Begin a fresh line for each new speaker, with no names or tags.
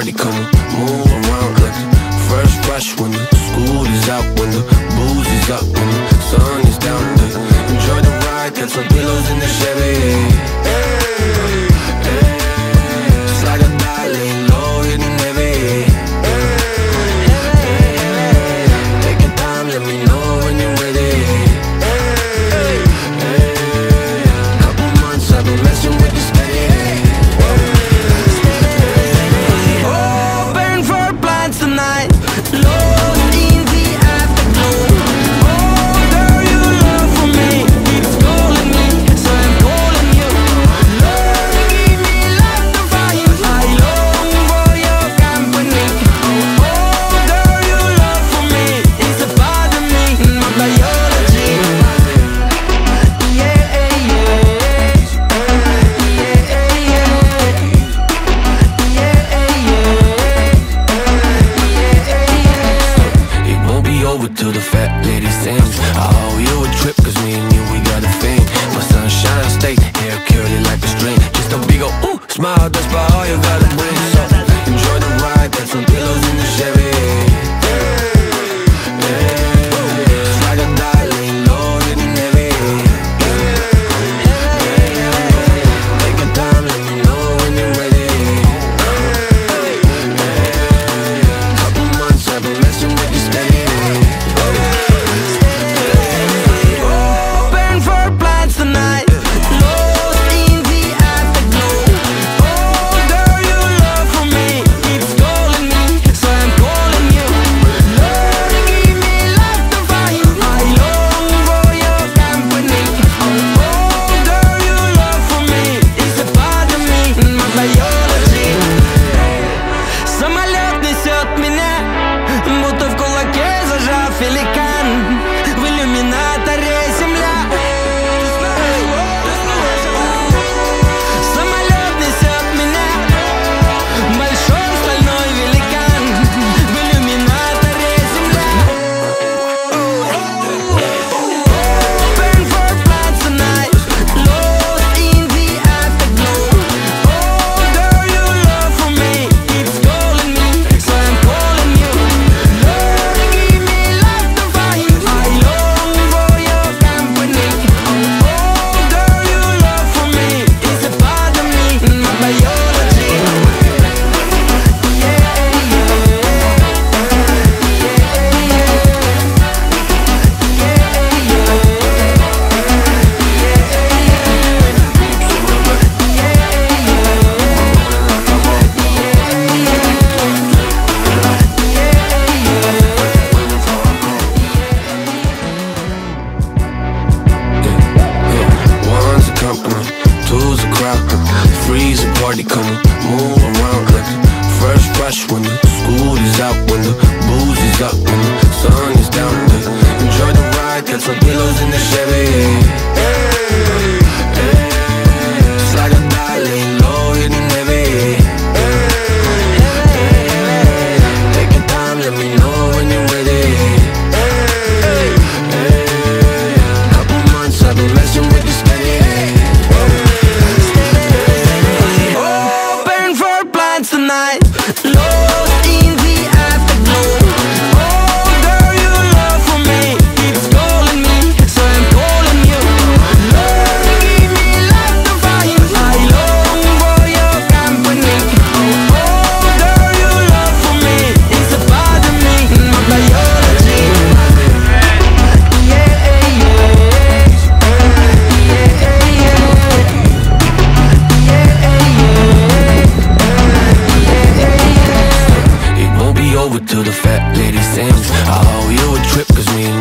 party, come on, move around like the first rush when the school is out, when the booze is up, when the sun is down. Enjoy the ride, got some pillows in the Chevy. Hey, hey, just like a dot, laying low, hitting heavy. Take your time, let me know when you're ready. Couple months I've been messing with this steady.
Open for plans tonight, lost in the afterglow. Oh girl, your love for me keeps calling me, so I'm calling you. Lord, give me life to find, I long for your company. Oh girl, your love for me is a part of me, my biology. Yeah, yeah,
It won't be over till the fat lady sings. I owe you a trip, cause me and you, we got a thing. My sunshine state, hair curly like a string. Just a big ol' ooh, smile, that's about all you gotta bring. So enjoy the ride, got some pillows in the Chevy. Just like a dot, laying low, hitting heavy. Take your time, let me know when you're ready. Couple months I've been messing with this steady.
open for plans tonight, lost in the afterglow. Oh girl, your love for me keeps calling me, so I'm calling you. Lord, give me life to find, I long for your company. Oh girl, your love for me is a part of me, my biology. Самолет несет меня, будто в кулаке зажав великан. В иллюминаторе земля. Самолет несет меня, большой стальной великан. В иллюминаторе земля. Open for plans tonight, lost in the afterglow. Oh girl, your love for me keeps calling me, so I'm calling you. Lord, give me life to find, I long for your company. Oh girl, your love for me is a part of me, my biology.
One's a company, two's a crowd. Three's a party, come on, move around like the first rush when the school is out, when the booze is up, when the sun is down. Enjoy the ride, got some pillows in the Chevy. Just like a dot, laying low, hitting heavy. Take your time, let me know when you're ready. Couple months I've been messing with this steady.
Open for plans tonight, lost in the afterglow. Oh girl, your love for me keeps calling me, so I'm calling you. Lord, give me life to find, I long for your company. Oh girl, your love for me is a part of me, my biology.
It won't be over till the fat lady sings. I owe you a trip, cause me